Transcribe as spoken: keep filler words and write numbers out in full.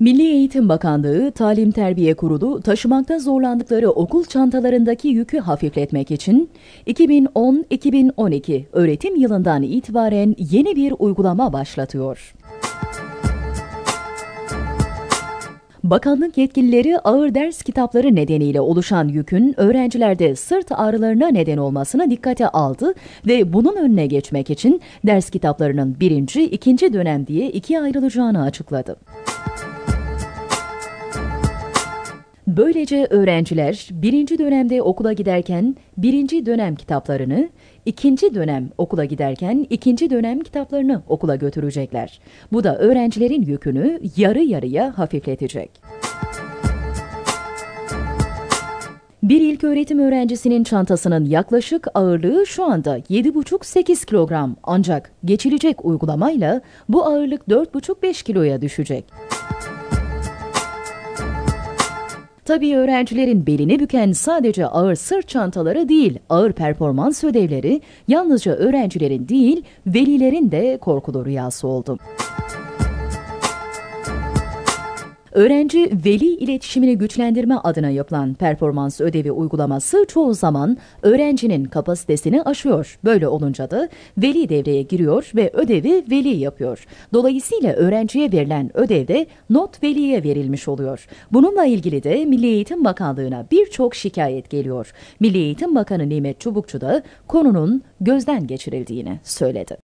Milli Eğitim Bakanlığı, Talim Terbiye Kurulu, taşımakta zorlandıkları okul çantalarındaki yükü hafifletmek için iki bin on iki bin on iki öğretim yılından itibaren yeni bir uygulama başlatıyor. Bakanlık yetkilileri ağır ders kitapları nedeniyle oluşan yükün öğrencilerde sırt ağrılarına neden olmasına dikkate aldı ve bunun önüne geçmek için ders kitaplarının birinci, ikinci dönem diye ikiye ayrılacağını açıkladı. Böylece öğrenciler birinci dönemde okula giderken birinci dönem kitaplarını, ikinci dönem okula giderken ikinci dönem kitaplarını okula götürecekler. Bu da öğrencilerin yükünü yarı yarıya hafifletecek. Bir ilköğretim öğrencisinin çantasının yaklaşık ağırlığı şu anda yedi buçuk sekiz kilogram, ancak geçilecek uygulamayla bu ağırlık dört buçuk beş kiloya düşecek. Tabii öğrencilerin belini büken sadece ağır sırt çantaları değil, ağır performans ödevleri yalnızca öğrencilerin değil, velilerin de korkulu rüyası oldu. Öğrenci-veli iletişimini güçlendirme adına yapılan performans ödevi uygulaması çoğu zaman öğrencinin kapasitesini aşıyor. Böyle olunca da veli devreye giriyor ve ödevi veli yapıyor. Dolayısıyla öğrenciye verilen ödevde not veliye verilmiş oluyor. Bununla ilgili de Milli Eğitim Bakanlığı'na birçok şikayet geliyor. Milli Eğitim Bakanı Nimet Çubukçu da konunun gözden geçirildiğini söyledi.